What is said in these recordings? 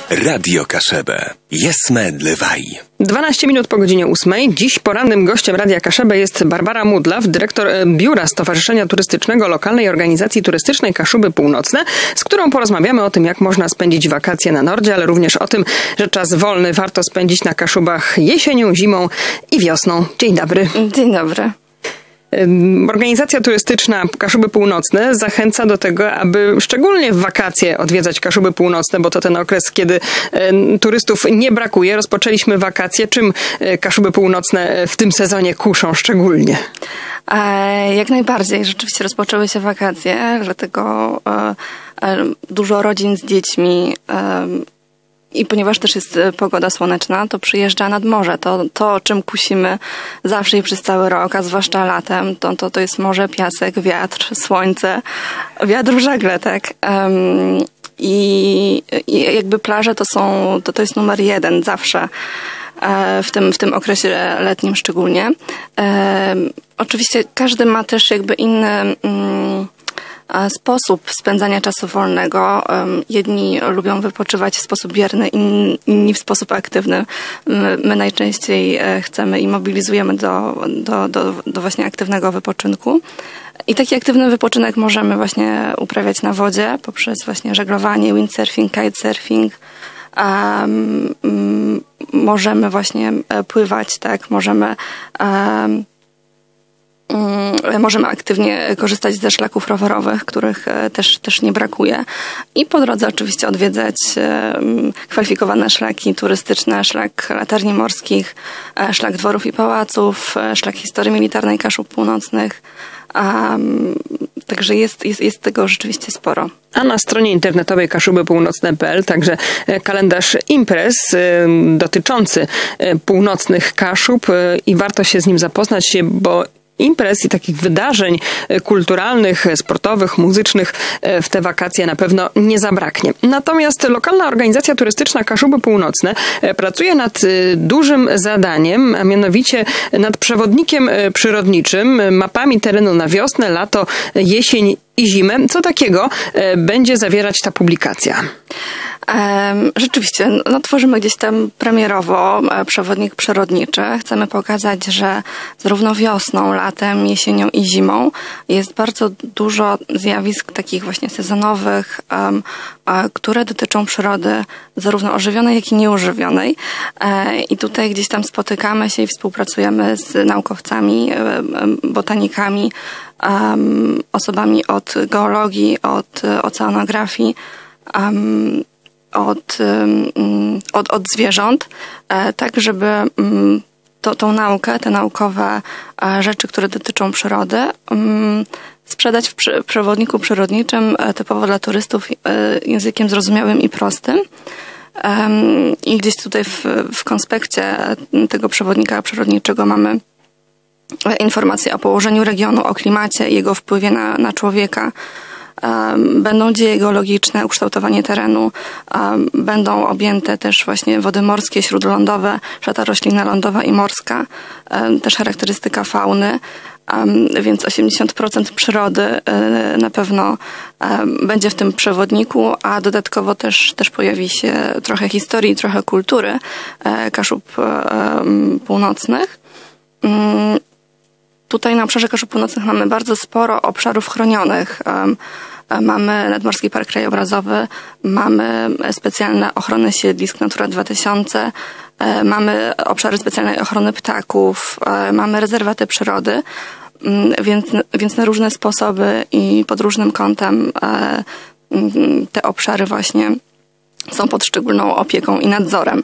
Radio Kaszebę. Jesme Dlewaj. 12 minut po godzinie 8. Dziś porannym gościem Radia Kaszebę jest Barbara Mudlaw, dyrektor Biura Stowarzyszenia Turystycznego Lokalnej Organizacji Turystycznej Kaszuby Północne, z którą porozmawiamy o tym, jak można spędzić wakacje na Nordzie, ale również o tym, że czas wolny warto spędzić na Kaszubach jesienią, zimą i wiosną. Dzień dobry. Dzień dobry. Organizacja turystyczna Kaszuby Północne zachęca do tego, aby szczególnie w wakacje odwiedzać Kaszuby Północne, bo to ten okres, kiedy turystów nie brakuje. Rozpoczęliśmy wakacje. Czym Kaszuby Północne w tym sezonie kuszą szczególnie? Jak najbardziej. Rzeczywiście rozpoczęły się wakacje, dlatego dużo rodzin z dziećmi i ponieważ też jest pogoda słoneczna, to przyjeżdża nad morze. To czym kusimy zawsze i przez cały rok, a zwłaszcza latem, to jest morze, piasek, wiatr, słońce, wiatr w żagle, tak? I jakby plaże to jest numer jeden zawsze. W tym okresie letnim szczególnie. Oczywiście każdy ma też jakby inny sposób spędzania czasu wolnego. Jedni lubią wypoczywać w sposób bierny, inni w sposób aktywny. My najczęściej chcemy i mobilizujemy do właśnie aktywnego wypoczynku. I taki aktywny wypoczynek możemy właśnie uprawiać na wodzie poprzez właśnie żeglowanie, windsurfing, kitesurfing. Możemy właśnie pływać, tak? Możemy aktywnie korzystać ze szlaków rowerowych, których też nie brakuje. I po drodze oczywiście odwiedzać kwalifikowane szlaki turystyczne, szlak latarni morskich, szlak dworów i pałaców, szlak historii militarnej Kaszub Północnych. Także jest tego rzeczywiście sporo. A na stronie internetowej kaszubypółnocne.pl także kalendarz imprez dotyczący północnych Kaszub i warto się z nim zapoznać, bo imprez i takich wydarzeń kulturalnych, sportowych, muzycznych w te wakacje na pewno nie zabraknie. Natomiast lokalna organizacja turystyczna Kaszuby Północne pracuje nad dużym zadaniem, a mianowicie nad przewodnikiem przyrodniczym, mapami terenu na wiosnę, lato, jesień i zimę. Co takiego będzie zawierać ta publikacja? Rzeczywiście, tworzymy gdzieś tam premierowo przewodnik przyrodniczy. Chcemy pokazać, że zarówno wiosną, latem, jesienią i zimą jest bardzo dużo zjawisk takich właśnie sezonowych, które dotyczą przyrody zarówno ożywionej, jak i nieożywionej. I tutaj gdzieś tam spotykamy się i współpracujemy z naukowcami, botanikami, osobami od geologii, od oceanografii, od zwierząt, tak żeby tą naukę, te naukowe rzeczy, które dotyczą przyrody, sprzedać w przewodniku przyrodniczym typowo dla turystów językiem zrozumiałym i prostym. I gdzieś tutaj w konspekcie tego przewodnika przyrodniczego mamy informacje o położeniu regionu, o klimacie i jego wpływie na człowieka. Będą dzieje geologiczne, ukształtowanie terenu, będą objęte też właśnie wody morskie, śródlądowe, szata roślinna lądowa i morska, też charakterystyka fauny, więc 80% przyrody na pewno będzie w tym przewodniku, a dodatkowo też pojawi się trochę historii, trochę kultury Kaszub Północnych. Tutaj na obszarze Kaszub Północnych mamy bardzo sporo obszarów chronionych. Mamy Nadmorski Park Krajobrazowy, mamy specjalne ochrony siedlisk Natura 2000, mamy obszary specjalnej ochrony ptaków, mamy rezerwaty przyrody, więc na różne sposoby i pod różnym kątem te obszary właśnie są pod szczególną opieką i nadzorem.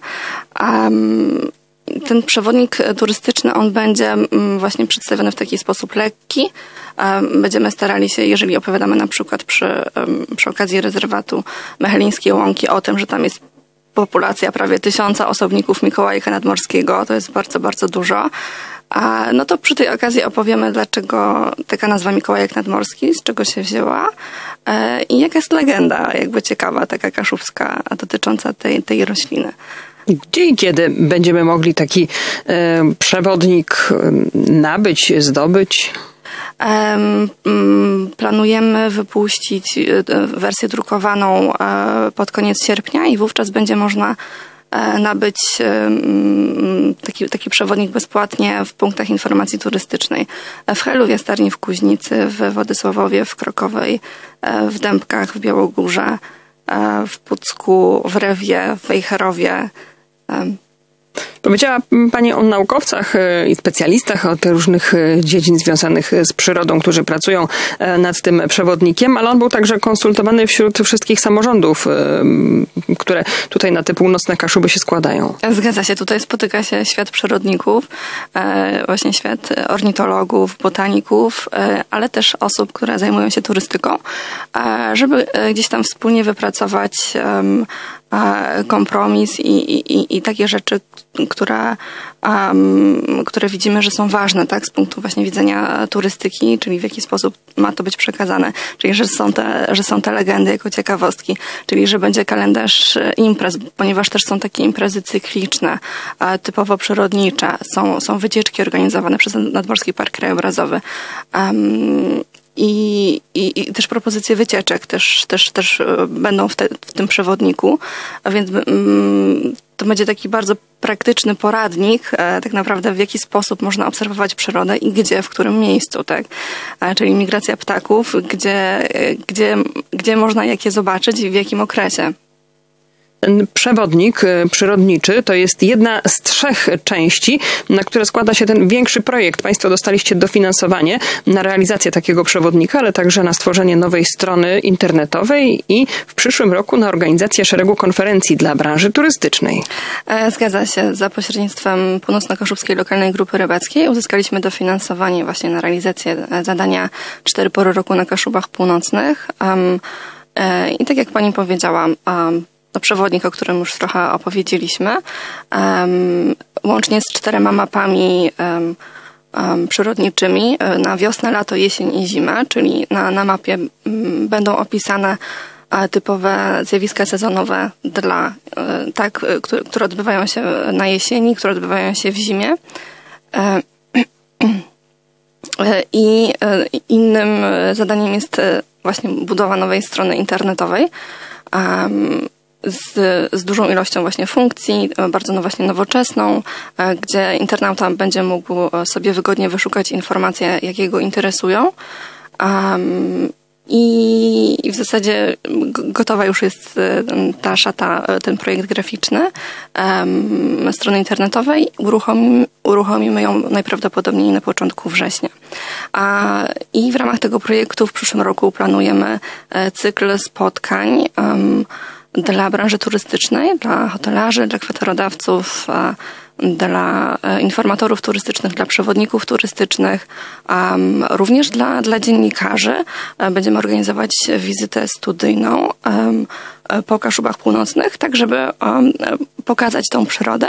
Ten przewodnik turystyczny, on będzie właśnie przedstawiony w taki sposób lekki. Będziemy starali się, jeżeli opowiadamy na przykład przy okazji rezerwatu Mechelińskiej Łąki o tym, że tam jest populacja prawie 1000 osobników Mikołajka Nadmorskiego, to jest bardzo, bardzo dużo, no to przy tej okazji opowiemy, dlaczego taka nazwa Mikołajek Nadmorski, z czego się wzięła i jaka jest legenda jakby ciekawa, taka kaszubska, dotycząca tej rośliny. Gdzie i kiedy będziemy mogli taki przewodnik nabyć, zdobyć? Planujemy wypuścić wersję drukowaną pod koniec sierpnia i wówczas będzie można nabyć taki przewodnik bezpłatnie w punktach informacji turystycznej. W Helu, w Jastarni, w Kuźnicy, w Władysławowie, w Krokowej, w Dębkach, w Białogórze, w Pucku, w Rewie, w Wejherowie. Powiedziała Pani o naukowcach i specjalistach od różnych dziedzin związanych z przyrodą, którzy pracują nad tym przewodnikiem, ale on był także konsultowany wśród wszystkich samorządów, które tutaj na te północne Kaszuby się składają. Zgadza się, tutaj spotyka się świat przyrodników, właśnie świat ornitologów, botaników, ale też osób, które zajmują się turystyką, żeby gdzieś tam wspólnie wypracować kompromis i takie rzeczy, które widzimy, że są ważne, tak, z punktu właśnie widzenia turystyki, czyli w jaki sposób ma to być przekazane, czyli że są te legendy jako ciekawostki, czyli że będzie kalendarz imprez, ponieważ też są takie imprezy cykliczne, typowo przyrodnicze, są wycieczki organizowane przez Nadmorski Park Krajobrazowy. I też propozycje wycieczek też będą w tym przewodniku, a więc to będzie taki bardzo praktyczny poradnik, tak naprawdę w jaki sposób można obserwować przyrodę i gdzie, w którym miejscu, tak? Czyli migracja ptaków, gdzie można jakie zobaczyć i w jakim okresie. Ten przewodnik przyrodniczy to jest jedna z 3 części, na które składa się ten większy projekt. Państwo dostaliście dofinansowanie na realizację takiego przewodnika, ale także na stworzenie nowej strony internetowej i w przyszłym roku na organizację szeregu konferencji dla branży turystycznej. Zgadza się. Za pośrednictwem Północno-Kaszubskiej Lokalnej Grupy Rybackiej uzyskaliśmy dofinansowanie właśnie na realizację zadania 4 pory roku na Kaszubach Północnych. I tak jak pani powiedziała, to przewodnik, o którym już trochę opowiedzieliśmy, łącznie z 4 mapami przyrodniczymi na wiosnę, lato, jesień i zimę, czyli na mapie będą opisane typowe zjawiska sezonowe które odbywają się na jesieni, które odbywają się w zimie. I innym zadaniem jest właśnie budowa nowej strony internetowej, z dużą ilością właśnie funkcji, bardzo właśnie nowoczesną, gdzie internauta będzie mógł sobie wygodnie wyszukać informacje, jakie go interesują. I w zasadzie gotowa już jest ta szata, ten projekt graficzny strony internetowej. Uruchomimy ją najprawdopodobniej na początku września. I w ramach tego projektu w przyszłym roku planujemy cykl spotkań dla branży turystycznej, dla hotelarzy, dla kwaterodawców, dla informatorów turystycznych, dla przewodników turystycznych, również dla dziennikarzy. Będziemy organizować wizytę studyjną po Kaszubach Północnych, tak żeby pokazać tą przyrodę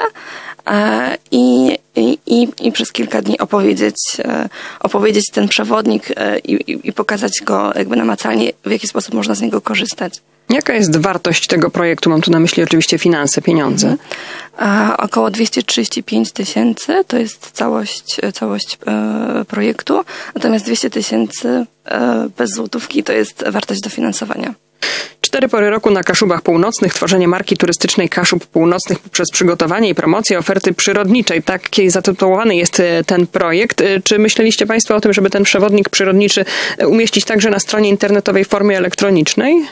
i przez kilka dni opowiedzieć ten przewodnik i pokazać go jakby namacalnie, w jaki sposób można z niego korzystać. Jaka jest wartość tego projektu? Mam tu na myśli oczywiście finanse, pieniądze. Około 235 000 to jest całość projektu, natomiast 200 000 bez złotówki to jest wartość dofinansowania. 4 pory roku na Kaszubach Północnych, tworzenie marki turystycznej Kaszub Północnych poprzez przygotowanie i promocję oferty przyrodniczej. Takiej zatytułowany jest ten projekt. Czy myśleliście Państwo o tym, żeby ten przewodnik przyrodniczy umieścić także na stronie internetowej w formie elektronicznej?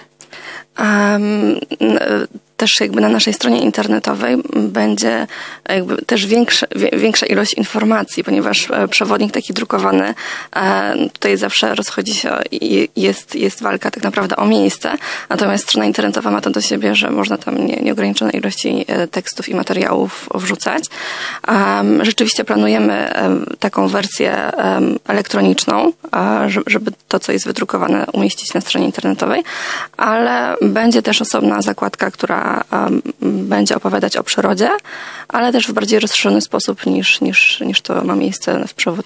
Też jakby na naszej stronie internetowej będzie jakby też większa ilość informacji, ponieważ przewodnik taki drukowany tutaj zawsze rozchodzi się jest walka tak naprawdę o miejsce, natomiast strona internetowa ma to do siebie, że można tam nieograniczone ilości tekstów i materiałów wrzucać. Rzeczywiście planujemy taką wersję elektroniczną, żeby to, co jest wydrukowane, umieścić na stronie internetowej, ale będzie też osobna zakładka, która będzie opowiadać o przyrodzie, ale też w bardziej rozszerzony sposób niż to ma miejsce w przewodniku.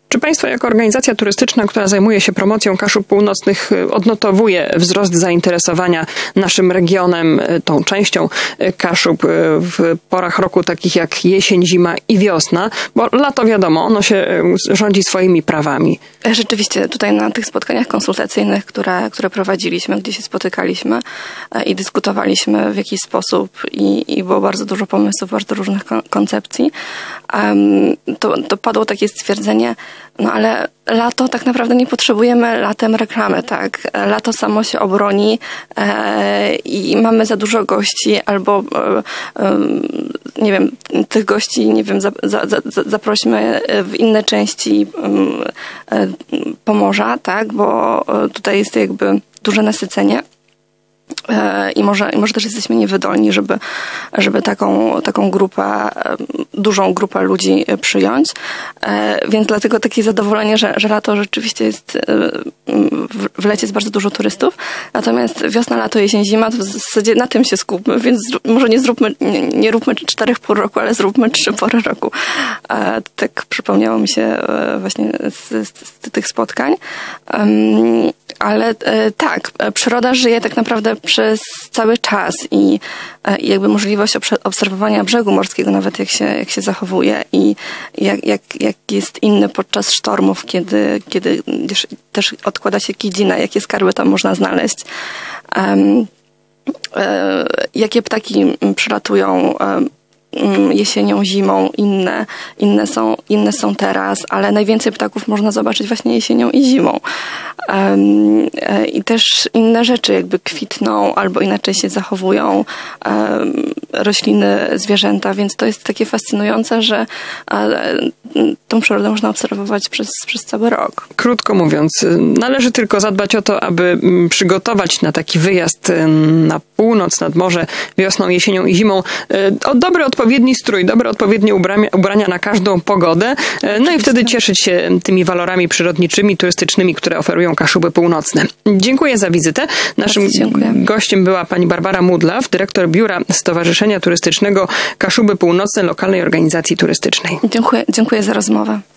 Czy państwo jako organizacja turystyczna, która zajmuje się promocją Kaszub Północnych, odnotowuje wzrost zainteresowania naszym regionem, tą częścią Kaszub w porach roku takich jak jesień, zima i wiosna? Bo lato wiadomo, ono się rządzi swoimi prawami. Rzeczywiście tutaj na tych spotkaniach konsultacyjnych, które prowadziliśmy, gdzie się spotykaliśmy i dyskutowaliśmy w jakiś sposób i było bardzo dużo pomysłów, bardzo różnych koncepcji, to padło takie stwierdzenie, no ale lato tak naprawdę nie potrzebujemy latem reklamy, tak? Lato samo się obroni i mamy za dużo gości albo nie wiem, tych gości, nie wiem, zaprośmy w inne części Pomorza, tak? Bo tutaj jest jakby duże nasycenie. I może też jesteśmy niewydolni, żeby taką grupę, dużą grupę ludzi przyjąć. Więc dlatego takie zadowolenie, że lato rzeczywiście jest, w lecie jest bardzo dużo turystów. Natomiast wiosna, lato, jesień, zima, to w zasadzie na tym się skupmy, więc może nie róbmy 4 pół roku, ale zróbmy 3 pory roku. Tak przypomniało mi się właśnie z tych spotkań. Ale tak, przyroda żyje tak naprawdę przez cały czas i jakby możliwość obserwowania brzegu morskiego, nawet jak się zachowuje i jak jest inny podczas sztormów, kiedy też odkłada się kidzina, jakie skarby tam można znaleźć. Jakie ptaki przylatują jesienią, zimą, inne są teraz, ale najwięcej ptaków można zobaczyć właśnie jesienią i zimą. I też inne rzeczy jakby kwitną albo inaczej się zachowują, rośliny, zwierzęta, więc to jest takie fascynujące, że tą przyrodę można obserwować przez cały rok. Krótko mówiąc, należy tylko zadbać o to, aby przygotować na taki wyjazd na północ, nad morze, wiosną, jesienią i zimą dobry, odpowiedni strój, dobre, odpowiednie ubrania na każdą pogodę, no i wtedy cieszyć się tymi walorami przyrodniczymi, turystycznymi, które oferują Kaszuby Północne. Dziękuję za wizytę. Naszym gościem była pani Barbara Mudlaw, dyrektor Biura Stowarzyszenia Turystycznego Kaszuby Północne, lokalnej organizacji turystycznej. Dziękuję za rozmowę.